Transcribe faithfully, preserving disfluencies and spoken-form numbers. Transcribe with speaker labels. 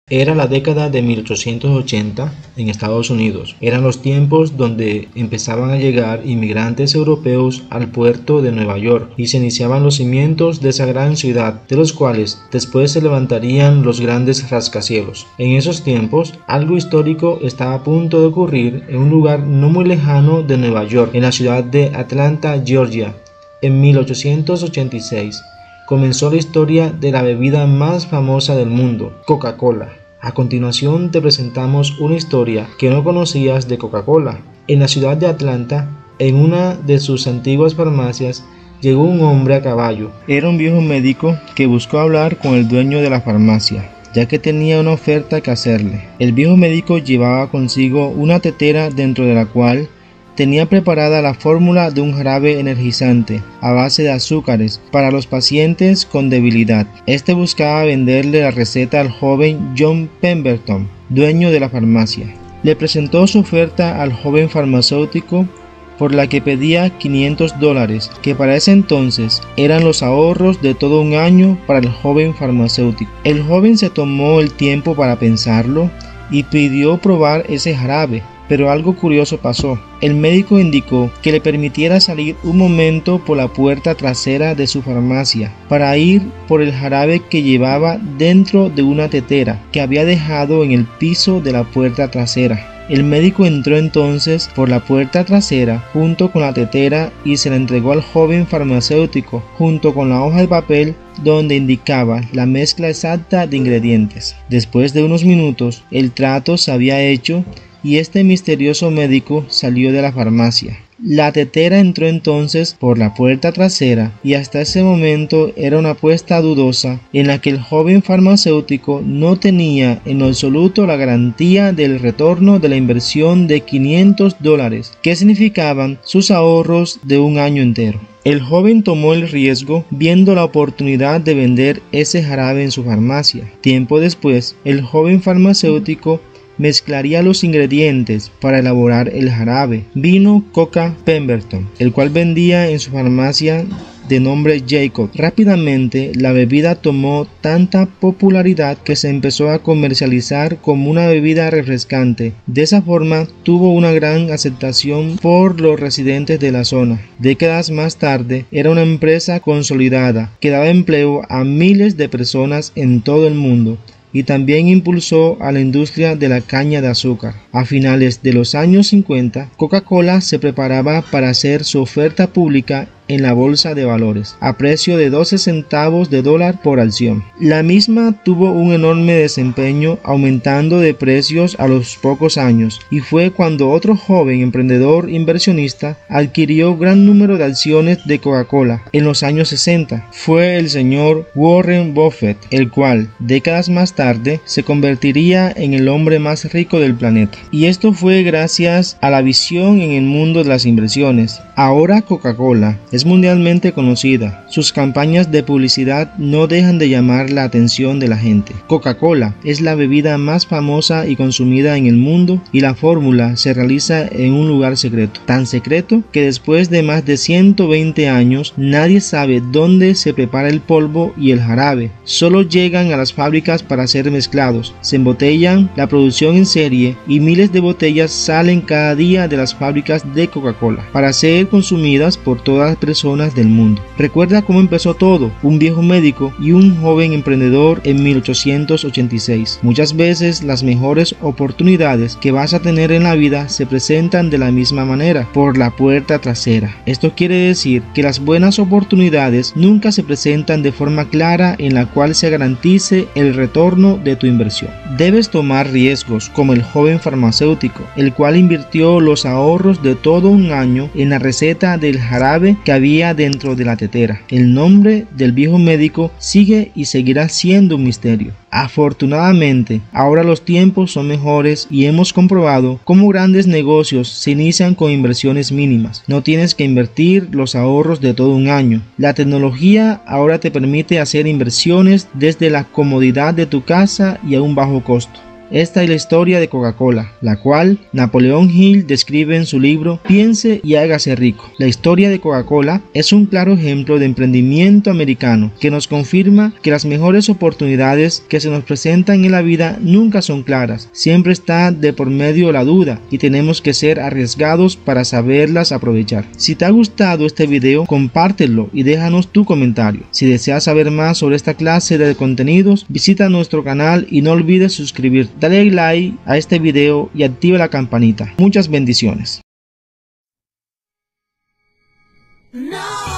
Speaker 1: Era la década de mil ochocientos ochenta en Estados Unidos. Eran los tiempos donde empezaban a llegar inmigrantes europeos al puerto de Nueva York y se iniciaban los cimientos de esa gran ciudad, de los cuales después se levantarían los grandes rascacielos. En esos tiempos, algo histórico estaba a punto de ocurrir en un lugar no muy lejano de Nueva York, en la ciudad de Atlanta, Georgia. En mil ochocientos ochenta y seis comenzó la historia de la bebida más famosa del mundo, Coca-Cola. A continuación te presentamos una historia que no conocías de Coca-Cola. En la ciudad de Atlanta, en una de sus antiguas farmacias, llegó un hombre a caballo. Era un viejo médico que buscó hablar con el dueño de la farmacia, ya que tenía una oferta que hacerle. El viejo médico llevaba consigo una tetera dentro de la cual tenía preparada la fórmula de un jarabe energizante a base de azúcares para los pacientes con debilidad. Este buscaba venderle la receta al joven John Pemberton, dueño de la farmacia. Le presentó su oferta al joven farmacéutico, por la que pedía quinientos dólares, que para ese entonces eran los ahorros de todo un año para el joven farmacéutico. El joven se tomó el tiempo para pensarlo y pidió probar ese jarabe. Pero algo curioso pasó. El médico indicó que le permitiera salir un momento por la puerta trasera de su farmacia para ir por el jarabe que llevaba dentro de una tetera que había dejado en el piso de la puerta trasera. El médico entró entonces por la puerta trasera junto con la tetera y se la entregó al joven farmacéutico junto con la hoja de papel donde indicaba la mezcla exacta de ingredientes. Después de unos minutos, el trato se había hecho y este misterioso médico salió de la farmacia. La tetera entró entonces por la puerta trasera y hasta ese momento era una apuesta dudosa en la que el joven farmacéutico no tenía en lo absoluto la garantía del retorno de la inversión de quinientos dólares, que significaban sus ahorros de un año entero. El joven tomó el riesgo viendo la oportunidad de vender ese jarabe en su farmacia. Tiempo después, el joven farmacéutico mezclaría los ingredientes para elaborar el jarabe. Vino Coca Pemberton, el cual vendía en su farmacia de nombre Jacob. Rápidamente la bebida tomó tanta popularidad que se empezó a comercializar como una bebida refrescante. De esa forma tuvo una gran aceptación por los residentes de la zona. Décadas más tarde era una empresa consolidada que daba empleo a miles de personas en todo el mundo y también impulsó a la industria de la caña de azúcar. A finales de los años cincuenta, Coca-Cola se preparaba para hacer su oferta pública en la bolsa de valores, a precio de doce centavos de dólar por acción. La misma tuvo un enorme desempeño, aumentando de precios a los pocos años, y fue cuando otro joven emprendedor inversionista adquirió gran número de acciones de Coca-Cola en los años sesenta. Fue el señor Warren Buffett, el cual, décadas más tarde, se convertiría en el hombre más rico del planeta. Y esto fue gracias a la visión en el mundo de las inversiones. Ahora Coca-Cola es mundialmente conocida. Sus campañas de publicidad no dejan de llamar la atención de la gente. Coca-Cola es la bebida más famosa y consumida en el mundo y la fórmula se realiza en un lugar secreto. Tan secreto que después de más de ciento veinte años nadie sabe dónde se prepara el polvo y el jarabe. Solo llegan a las fábricas para ser mezclados, se embotellan, la producción en serie y miles de botellas salen cada día de las fábricas de Coca-Cola para ser consumidas por todas las personas del mundo. Recuerda cómo empezó todo, un viejo médico y un joven emprendedor en mil ochocientos ochenta y seis. Muchas veces las mejores oportunidades que vas a tener en la vida se presentan de la misma manera, por la puerta trasera. Esto quiere decir que las buenas oportunidades nunca se presentan de forma clara en la cual se garantice el retorno de tu inversión. Debes tomar riesgos como el joven farmacéutico, el cual invirtió los ahorros de todo un año en la receta del jarabe que había dentro de la tetera. El nombre del viejo médico sigue y seguirá siendo un misterio. Afortunadamente, ahora los tiempos son mejores y hemos comprobado cómo grandes negocios se inician con inversiones mínimas. No tienes que invertir los ahorros de todo un año. La tecnología ahora te permite hacer inversiones desde la comodidad de tu casa y a un bajo costo. Esta es la historia de Coca-Cola, la cual Napoleón Hill describe en su libro Piense y hágase rico. La historia de Coca-Cola es un claro ejemplo de emprendimiento americano que nos confirma que las mejores oportunidades que se nos presentan en la vida nunca son claras, siempre está de por medio la duda y tenemos que ser arriesgados para saberlas aprovechar. Si te ha gustado este video, compártelo y déjanos tu comentario. Si deseas saber más sobre esta clase de contenidos, visita nuestro canal y no olvides suscribirte. Dale like a este video y activa la campanita. Muchas bendiciones.
Speaker 2: No.